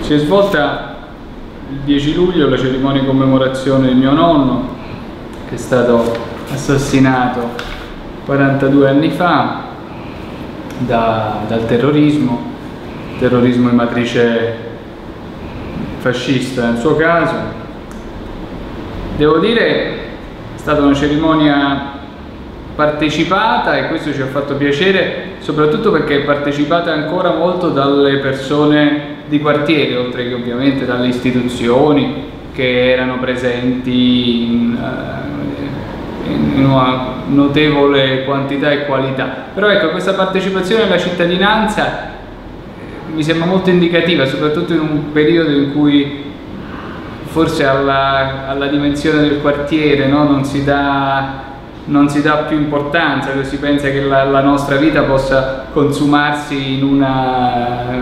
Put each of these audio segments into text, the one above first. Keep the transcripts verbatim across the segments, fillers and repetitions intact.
si è svolta il dieci luglio la cerimonia di commemorazione di mio nonno, che è stato assassinato quarantadue anni fa da, dal terrorismo, terrorismo di matrice fascista nel suo caso. Devo dire, è stata una cerimonia partecipata e questo ci ha fatto piacere, soprattutto perché è partecipata ancora molto dalle persone di quartiere, oltre che ovviamente dalle istituzioni che erano presenti in, in una notevole quantità e qualità. Però ecco, questa partecipazione alla cittadinanza mi sembra molto indicativa, soprattutto in un periodo in cui forse alla, alla dimensione del quartiere, no, non si dà non si dà più importanza, si pensa che la, la nostra vita possa consumarsi in una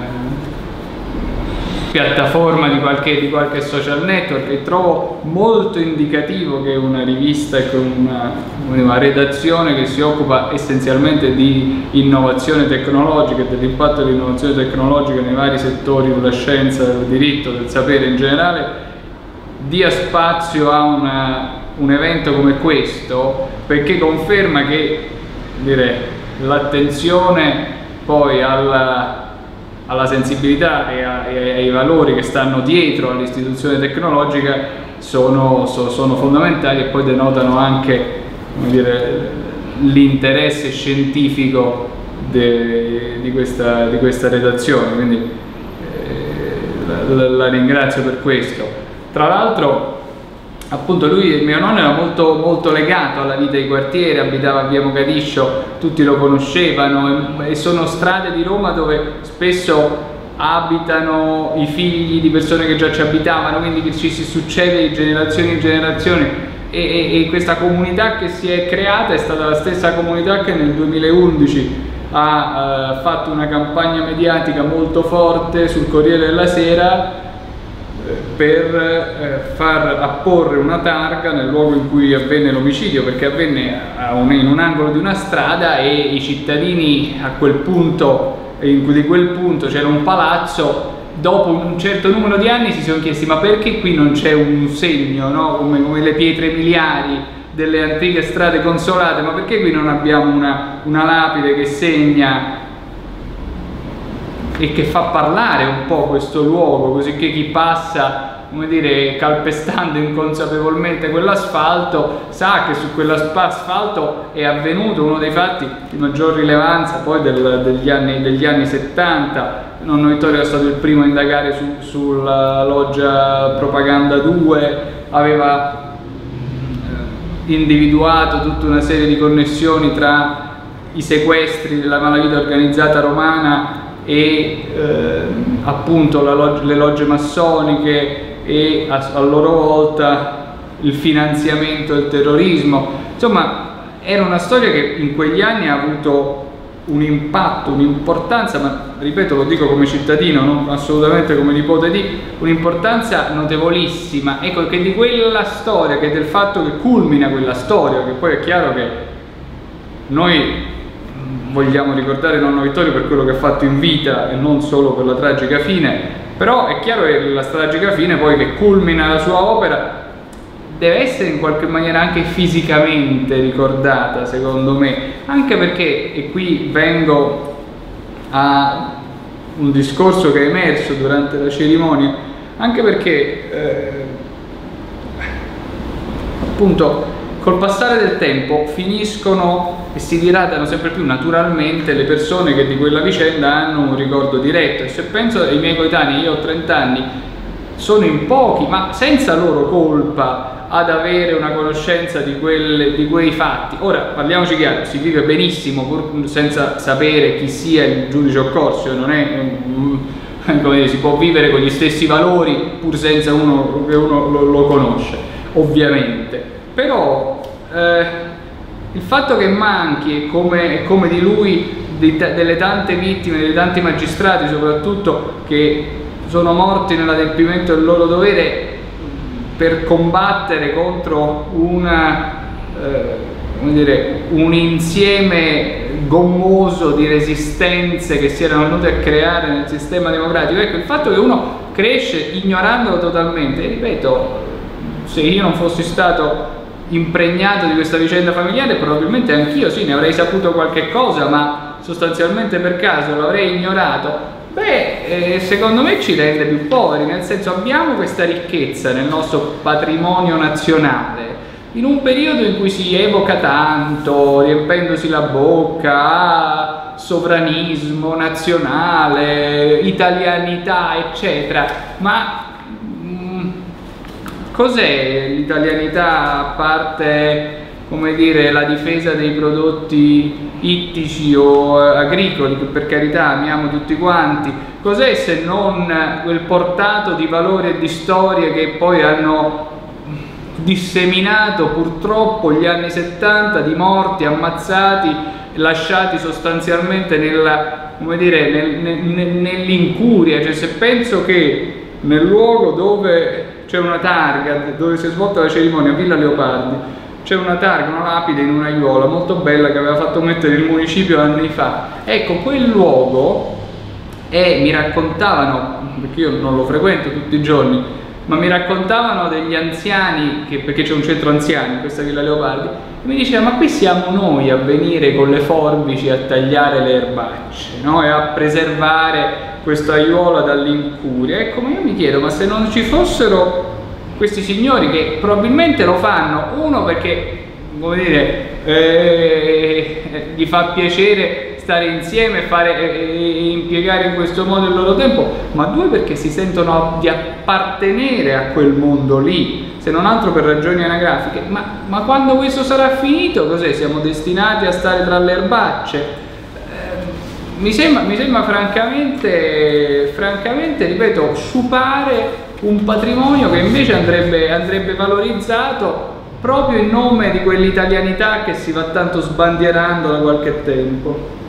piattaforma di qualche, di qualche social network, e trovo molto indicativo che una rivista e una, una redazione che si occupa essenzialmente di innovazione tecnologica e dell'impatto dell'innovazione tecnologica nei vari settori della scienza, del diritto, del sapere in generale, dia spazio a una, un evento come questo, perché conferma che l'attenzione poi alla, alla sensibilità e, a, e ai valori che stanno dietro all'istituzione tecnologica sono, so, sono fondamentali, e poi denotano anche l'interesse scientifico de, di, questa, di questa redazione, quindi eh, la, la ringrazio per questo. Tra l'altro, appunto, lui, mio nonno, era molto, molto legato alla vita di quartiere, abitava a via Mogadiscio, tutti lo conoscevano, e, e sono strade di Roma dove spesso abitano i figli di persone che già ci abitavano, quindi che ci si succede di generazione in generazione, e, e, e questa comunità che si è creata è stata la stessa comunità che nel duemilaundici ha uh, fatto una campagna mediatica molto forte sul Corriere della Sera per eh, far apporre una targa nel luogo in cui avvenne l'omicidio, perché avvenne a un, in un angolo di una strada, e i cittadini a quel punto, in cui di quel punto c'era un palazzo, dopo un certo numero di anni si sono chiesti: ma perché qui non c'è un segno, no? come, come le pietre miliari delle antiche strade consolate, ma perché qui non abbiamo una, una lapide che segna e che fa parlare un po' questo luogo, così che chi passa, come dire, calpestando inconsapevolmente quell'asfalto, sa che su quell'asfalto è avvenuto uno dei fatti di maggior rilevanza poi del, degli, anni, degli anni settanta. Nonno Vittorio è stato il primo a indagare su, sulla loggia Propaganda due, aveva individuato tutta una serie di connessioni tra i sequestri della malavita organizzata romana e eh, appunto la log le logge massoniche e a, a loro volta il finanziamento del terrorismo. Insomma, era una storia che in quegli anni ha avuto un impatto, un'importanza, ma ripeto, lo dico come cittadino, non assolutamente come nipote di, un'importanza notevolissima, ecco, che di quella storia, che del fatto che culmina quella storia, che poi è chiaro che noi vogliamo ricordare nonno Vittorio per quello che ha fatto in vita e non solo per la tragica fine, però è chiaro che la tragica fine poi che culmina la sua opera deve essere in qualche maniera anche fisicamente ricordata, secondo me, anche perché, e qui vengo a un discorso che è emerso durante la cerimonia, anche perché eh, appunto col passare del tempo finiscono e si diradano sempre più naturalmente le persone che di quella vicenda hanno un ricordo diretto, e se penso ai miei coetanei, io ho trenta anni, sono in pochi, ma senza loro colpa, ad avere una conoscenza di, quelle, di quei fatti. Ora, parliamoci chiaro, si vive benissimo pur senza sapere chi sia il giudice occorso, non è, come dire, si può vivere con gli stessi valori pur senza uno che uno lo, lo conosce, ovviamente. Però eh, il fatto che manchi, come, come di lui, di, delle tante vittime, dei tanti magistrati soprattutto, che sono morti nell'adempimento del loro dovere per combattere contro una, eh, come dire, un insieme gommoso di resistenze che si erano venute a creare nel sistema democratico. Ecco, il fatto che uno cresce ignorandolo totalmente. E ripeto, se io non fossi stato impregnato di questa vicenda familiare, probabilmente anch'io sì, ne avrei saputo qualche cosa, ma sostanzialmente per caso l'avrei ignorato. Beh, eh, secondo me ci rende più poveri, nel senso, abbiamo questa ricchezza nel nostro patrimonio nazionale, in un periodo in cui si evoca tanto, riempendosi la bocca a sovranismo nazionale, italianità, eccetera, ma mh, cos'è l'italianità a parte, come dire, la difesa dei prodotti ittici o agricoli, che per carità amiamo tutti quanti? Cos'è se non quel portato di valori e di storie che poi hanno disseminato purtroppo gli anni settanta di morti, ammazzati, lasciati sostanzialmente nella, come dire, nel, nel, nell'incuria? Cioè, se penso che nel luogo dove c'è una targa, dove si è svolta la cerimonia, Villa Leopardi, c'è una targa, una lapide in un'aiuola molto bella che aveva fatto mettere il municipio anni fa. Ecco, quel luogo, e mi raccontavano, perché io non lo frequento tutti i giorni, ma mi raccontavano degli anziani, che, perché c'è un centro anziani in questa Villa Leopardi, e mi diceva: ma qui siamo noi a venire con le forbici a tagliare le erbacce, no? E a preservare questa aiuola dall'incuria. Ecco, ma io mi chiedo, ma se non ci fossero questi signori che probabilmente lo fanno, uno perché, come dire, eh, gli fa piacere stare insieme e fare, eh, impiegare in questo modo il loro tempo, ma due perché si sentono di appartenere a quel mondo lì, se non altro per ragioni anagrafiche. Ma, ma quando questo sarà finito, cos'è? Siamo destinati a stare tra le erbacce? Eh, mi sembra, mi sembra francamente, francamente, ripeto, sciupare un patrimonio che invece andrebbe, andrebbe valorizzato proprio in nome di quell'italianità che si va tanto sbandierando da qualche tempo.